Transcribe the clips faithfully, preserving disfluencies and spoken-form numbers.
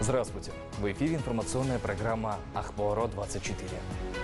Здравствуйте! В эфире информационная программа «Ахбаро двадцать четыре».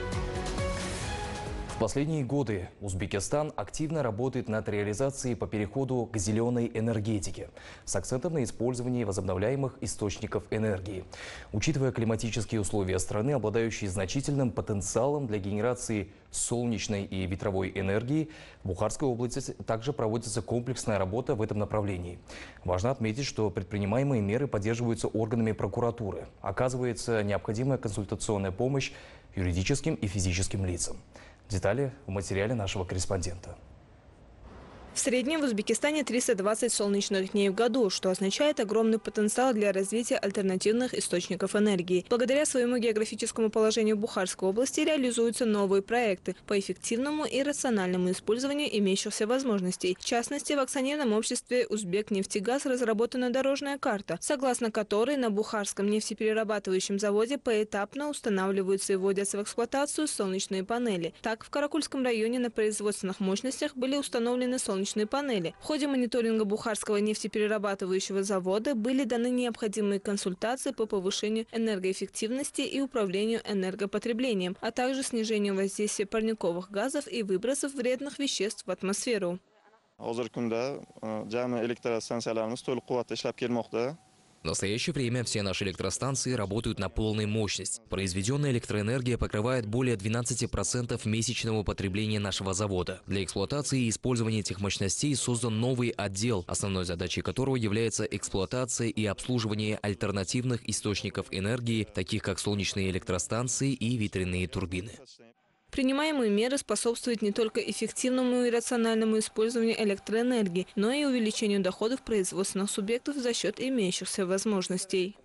В последние годы Узбекистан активно работает над реализацией по переходу к зеленой энергетике с акцентом на использовании возобновляемых источников энергии. Учитывая климатические условия страны, обладающие значительным потенциалом для генерации солнечной и ветровой энергии, в Бухарской области также проводится комплексная работа в этом направлении. Важно отметить, что предпринимаемые меры поддерживаются органами прокуратуры. Оказывается необходимая консультационная помощь юридическим и физическим лицам. Детали в материале нашего корреспондента. В среднем в Узбекистане триста двадцать солнечных дней в году, что означает огромный потенциал для развития альтернативных источников энергии. Благодаря своему географическому положению Бухарской области реализуются новые проекты по эффективному и рациональному использованию имеющихся возможностей. В частности, в акционерном обществе «Узбекнефтегаз» разработана дорожная карта, согласно которой на Бухарском нефтеперерабатывающем заводе поэтапно устанавливаются и вводятся в эксплуатацию солнечные панели. Так, в Каракульском районе на производственных мощностях были установлены солнечные панели. В ходе мониторинга Бухарского нефтеперерабатывающего завода были даны необходимые консультации по повышению энергоэффективности и управлению энергопотреблением, а также снижению воздействия парниковых газов и выбросов вредных веществ в атмосферу. В настоящее время все наши электростанции работают на полную мощность. Произведенная электроэнергия покрывает более двенадцати процентов месячного потребления нашего завода. Для эксплуатации и использования этих мощностей создан новый отдел, основной задачей которого является эксплуатация и обслуживание альтернативных источников энергии, таких как солнечные электростанции и ветряные турбины. Принимаемые меры способствуют не только эффективному и рациональному использованию электроэнергии, но и увеличению доходов производственных субъектов за счет имеющихся возможностей.